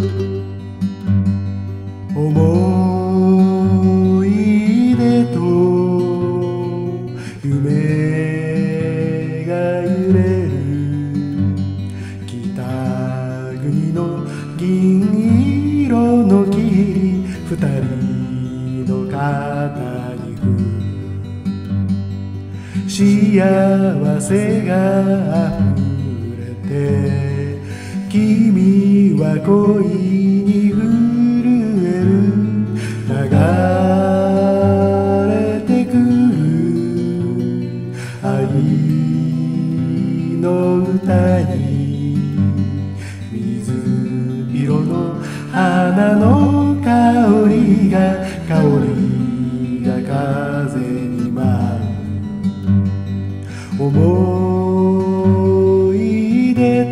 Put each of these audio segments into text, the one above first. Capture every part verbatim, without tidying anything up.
思い出と夢が揺れる北国の銀色の霧、二人の肩に降る幸せがあふれて、君は恋に震える。流れてくる愛の歌に、水色の花の香りが香りが風に舞う。思い出と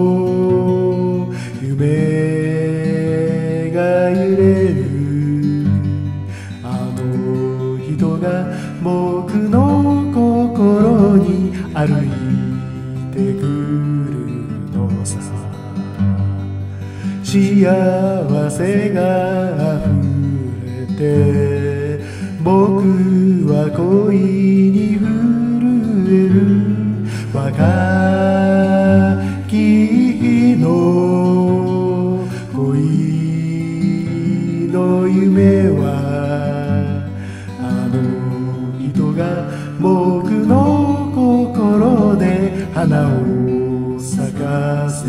夢が揺れる。あの人が僕の心に歩いてくるのさ。幸せがあふれて、僕は恋に震える。若き日の恋の夢は、あの人が僕の心で花を咲かせる。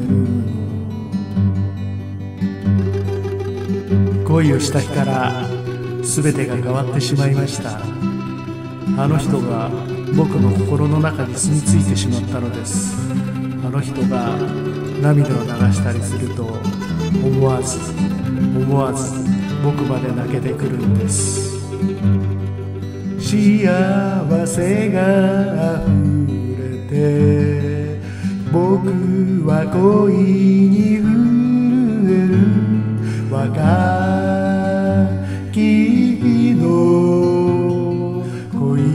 恋をした日から全てが変わってしまいました。あの人が僕の心の中に住み着いてしまったのです。あの人が涙を流したりすると、思わず思わず僕まで泣けてくるんです。幸せがあふれて、僕は恋に震える。若き日の恋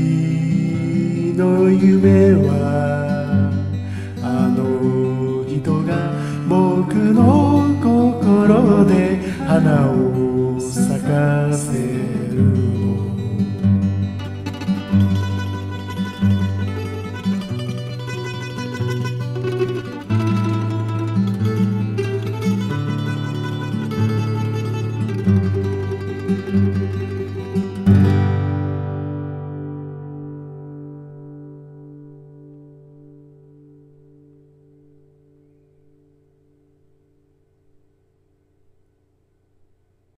の夢は、あの人が僕の心で花を咲かせるの。「